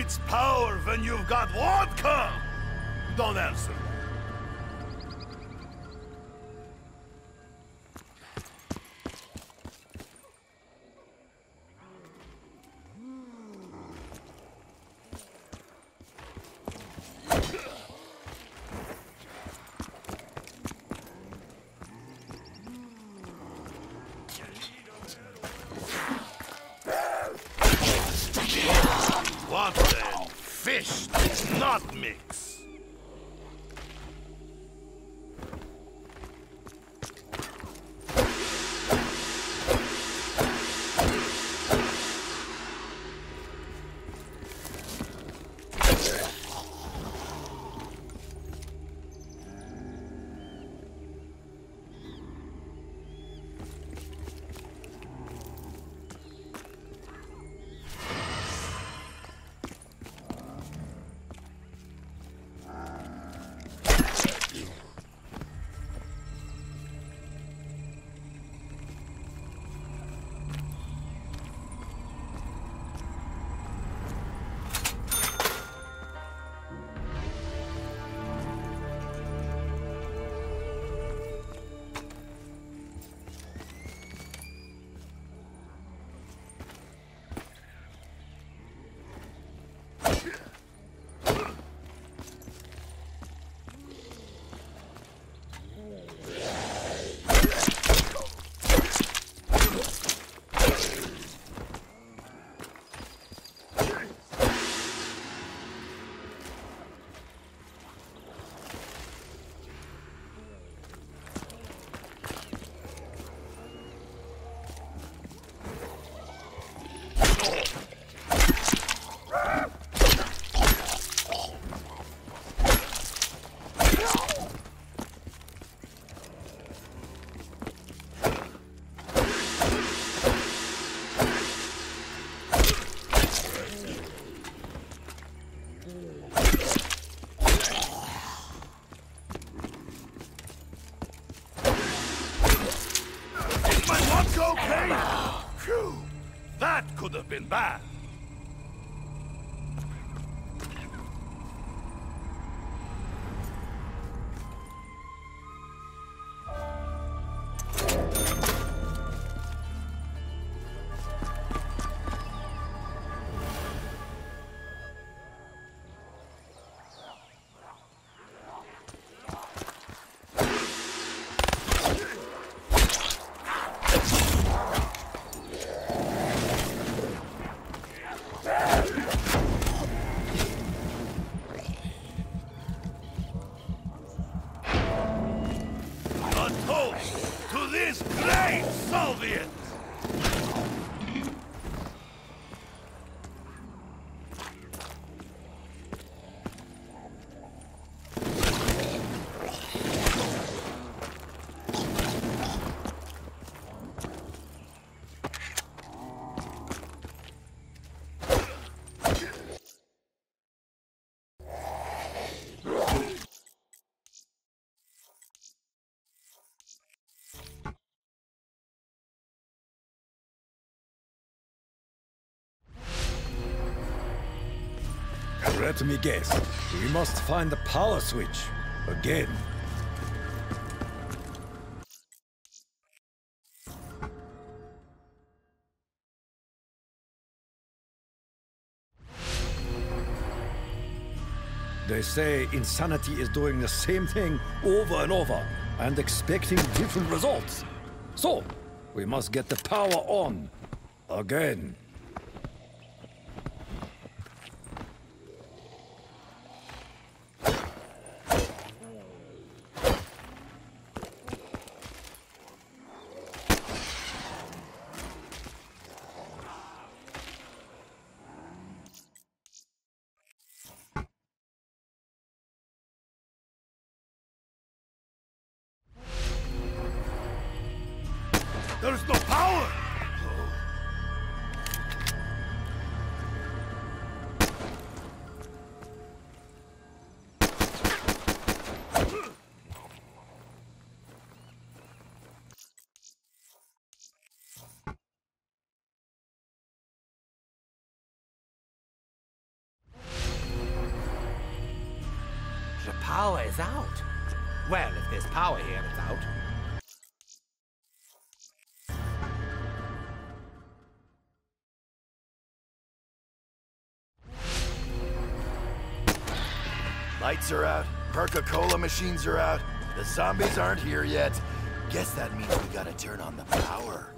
needs power when you've got vodka? Don't answer. What then? Fish does not mix. Okay? Phew! That could have been bad. To this great Soviet! Let me guess. We must find the power switch. Again. They say insanity is doing the same thing over and over and expecting different results. So, we must get the power on. Again. There's no power! power is out. Well, if there's power here, it's out. Lights are out, Coca-Cola machines are out, the zombies aren't here yet. Guess that means we gotta turn on the power.